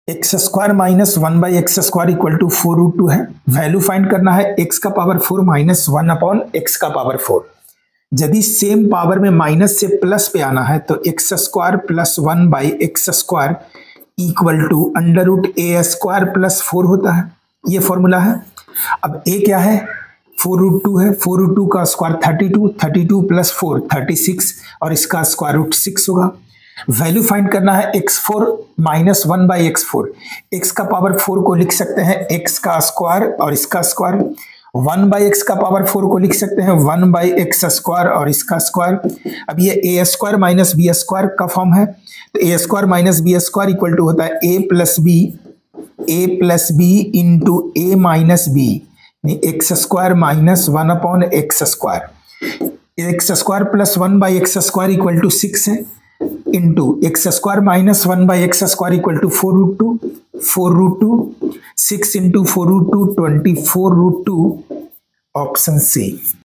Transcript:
X square minus 1/x² equal to 4√2 है। Value find करना है x का पावर 4 माइनस 1 अपॉन x का पावर 4। यदि सेम पावर में माइनस से प्लस पे आना है तो x² plus 1/x² equal to √a² plus 4 होता है। ये फॉर्मूला है। अब a क्या है? 4√2 है। 4√2 का स्क्वायर 32, 32 प्लस 4 36 और इसका स्क्वायर रूट 6 होगा। वैल्यू फाइंड करना है x4 माइनस 1/x4। x का पावर 4 को लिख सकते हैं x का स्क्वायर और इसका स्क्वायर। 1/x का पावर 4 को लिख सकते हैं 1/x² और इसका स्क्वायर। अब ये a² माइनस b² का फॉर्म है, तो a² minus b² equal to होता है a plus B into a minus B, x² minus 1 upon x²। x² plus 1/x² equal to 6 है, into x² minus 1/x² equal to 4√2 6 into 4√2 24√2 option C.